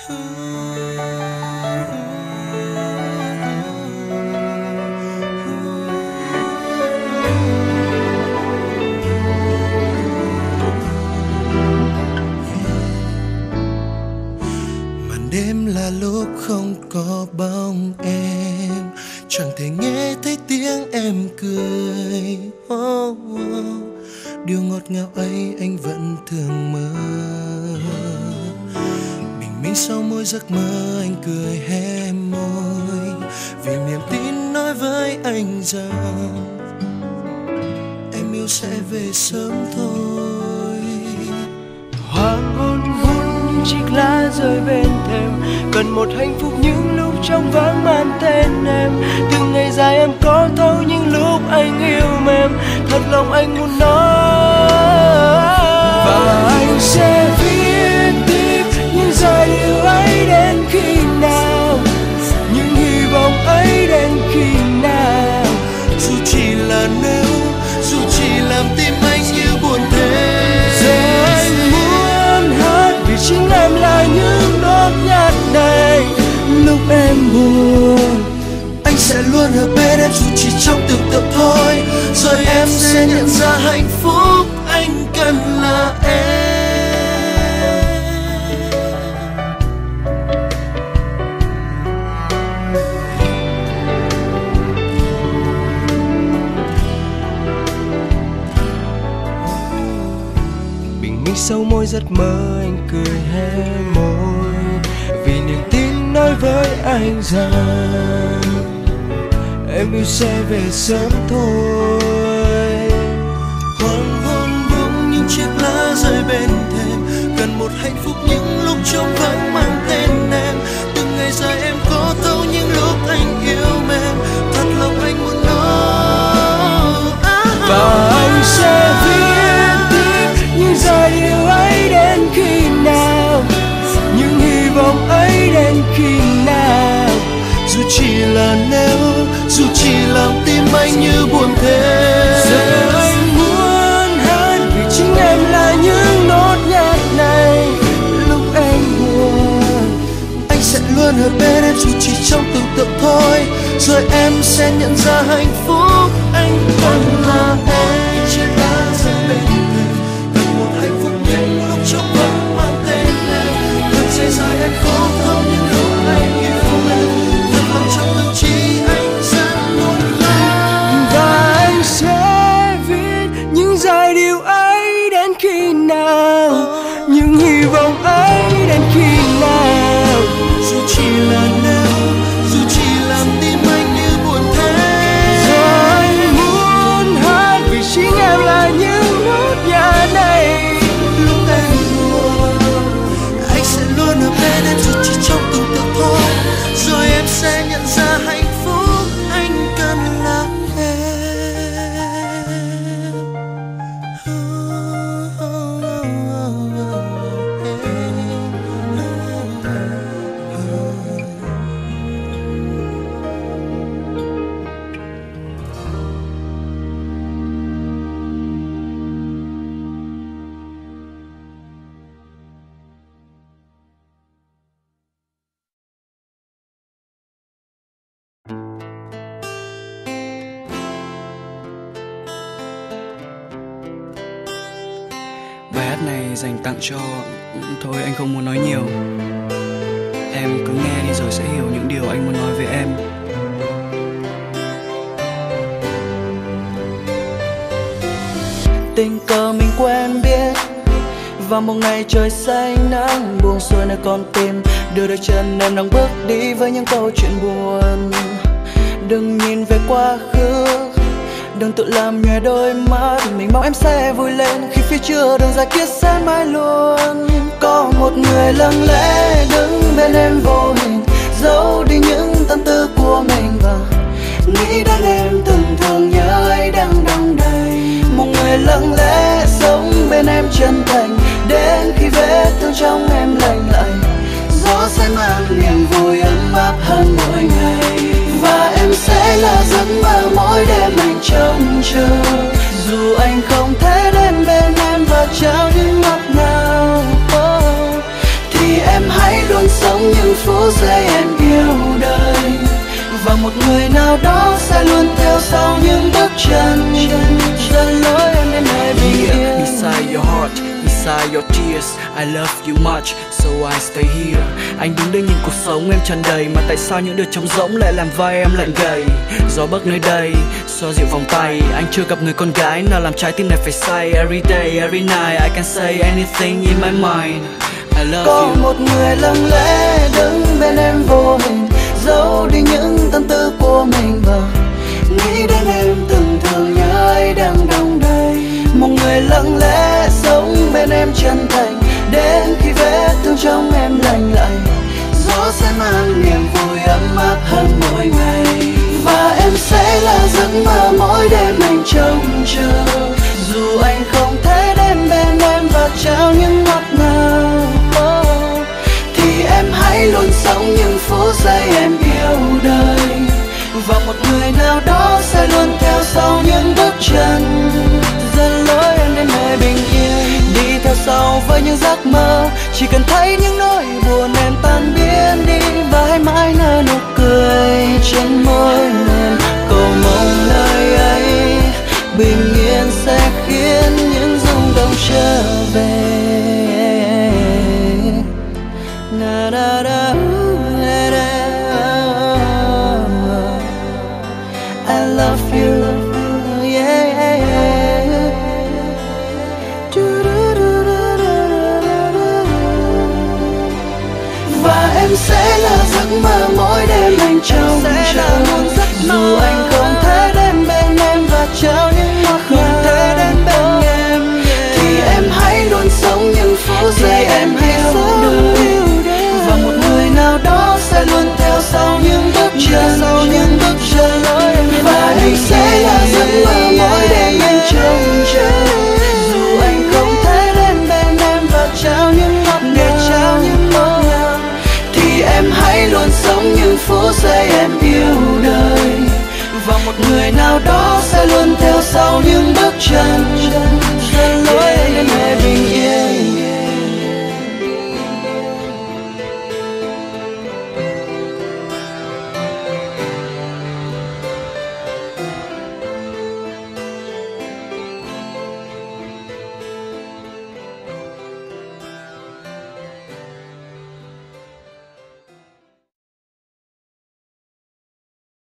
Đêm là lúc không có bóng em, chẳng thể nghe thấy tiếng em cười. Điều ngọt ngào ấy anh vẫn thường mơ. Bình minh sau mỗi giấc mơ anh cười hé môi, vì niềm tin nói với anh rằng em yêu sẽ về sớm thôi. Hoàng hôn buồn những chiếc lá rơi bên thềm, cần một hạnh phúc những lúc trong vắng mang tên em. Từng ngày dài em có thấu những lúc anh yêu mềm, thật lòng anh muốn nói. Và anh sẽ viết tiếp những giai điệu ấy đến khi nào, những hy vọng ấy đến khi nào. Dù chỉ là nếu, dù chỉ làm tim anh như buồn thế. Giờ anh muốn hát vì chính em là những nốt nhạc này. Lúc em buồn, anh sẽ luôn ở bên em dù chỉ trong tưởng tượng thôi. Rồi em sẽ nhận ra hạnh phúc anh cần là em. bình minh sau mỗi giấc mơ anh cười hé môi, vì niềm tin nói với anh rằng em yêu sẽ về sớm thôi. Hoàng hôn buông những chiếc lá rơi bên thềm, cần một hạnh phúc những lúc trong vắng mang tên em. Từng ngày dài em có thấu những lúc anh yêu mềm, thật lòng anh muốn nói. Và anh sẽ viết tiếp những giai điệu ấy đến khi nào, những hy vọng ấy đến khi nào. Dù chỉ là nếu, dù chỉ làm tim anh như buồn thế. Giờ anh muốn hát vì chính em là những nốt nhạc này. Lúc em buồn, anh sẽ luôn ở bên em dù chỉ trong tưởng tượng thôi. Rồi em sẽ nhận ra hạnh phúc anh cần là em. Chiếc lá rơi bên thềm, cần một hạnh phúc những lúc trong vắng mang tên em. Từng giây dài em khó thấu những lúc anh yêu em, thật lòng trong tâm trí anh sẽ luôn là. và anh sẽ viết những giai điệu ấy đến khi nào, những hy vọng ấy đến khi nào. Dù chỉ là nếu, dù chỉ làm tim anh như buồn thế. Giờ anh muốn hát vì chính em là những nốt nhạc này. Lúc em buồn, anh sẽ luôn ở bên em dù chỉ trong tưởng tượng thôi. Rồi em sẽ nhận ra hạnh phúc anh cần là Bài hát này dành tặng cho... Thôi anh không muốn nói nhiều. Em cứ nghe đi rồi sẽ hiểu những điều anh muốn nói với em. Tình cờ mình quen biết vào một ngày trời xanh nắng buông xuôi nơi con tim, đưa đôi chân em đang bước đi với những câu chuyện buồn. Đừng nhìn về quá khứ, đừng tự làm nhòe đôi mắt, mình mong em sẽ vui lên khi phía trước đường dài kia sẽ mãi luôn. Có một người lặng lẽ đứng bên em vô hình, giấu đi những tâm tư của mình và nghĩ đến em từng thường nhớ ấy đang đong đầy. Một người lặng lẽ sống bên em chân thành, đến khi vết thương trong em lành lại, gió sẽ mang niềm vui ấm áp hơn mỗi ngày. Và em sẽ là giấc mơ mỗi đêm anh trông chờ, dù anh không thể đến bên em và trao những ngọt ngào. Thì em hãy luôn sống những phút giây em yêu đời. Và một người nào đó sẽ luôn theo sau những bước chân dẫn lối em đến nơi bình yên. Beside your heart, beside your tears, I love you much, so I stay here. Anh đứng đây nhìn cuộc sống em tràn đầy, mà tại sao những điều trống rỗng lại làm vai em lạnh gầy. Gió bấc nơi đây, xoa dịu vòng tay. Anh chưa gặp người con gái nào làm trái tim này phải say. Every day, every night, I can say anything in my mind. I love Có you. một người lặng lẽ đứng bên em vô hình, giấu đi những tâm tư của mình và nghĩ đến em từng thường nhớ ai đang đong đầy. Một người lặng lẽ sống bên em chân thành, đến khi vết thương trong em lành lại, gió sẽ mang niềm vui ấm áp hơn mỗi ngày. Và em sẽ là giấc mơ mỗi đêm anh trông chờ, dù anh không thể đến bên em và trao những ngọt ngào. Thì em hãy luôn sống những phút giây em yêu đời. Và một người nào đó sẽ luôn theo sau những bước chân dẫn lối em đến nơi bình yên. Đi theo sau với những giấc mơ, chỉ cần thấy những nỗi buồn em tan biến đi. Và hãy mãi nở nụ cười trên môi em, cầu mong lời ấy bình yên sẽ khiến những rung động trở về. Na, na, na, na, na. I love you, yeah, yeah, yeah. Và em sẽ là giấc mơ mỗi đêm anh trông chờ, dù anh không thể đến bên em và trao những ngọt ngào. Thì em hãy luôn sống những phút giây em yêu đời. Và một người nào đó sẽ luôn theo sau những bước chân và em sẽ là giấc mơ mỗi đêm anh trông chờ, dù anh không thể đến bên em và trao những ngọt ngào. Thì em hãy luôn sống những phút giây em yêu đời. Và một người nào đó sẽ luôn theo sau những bước chân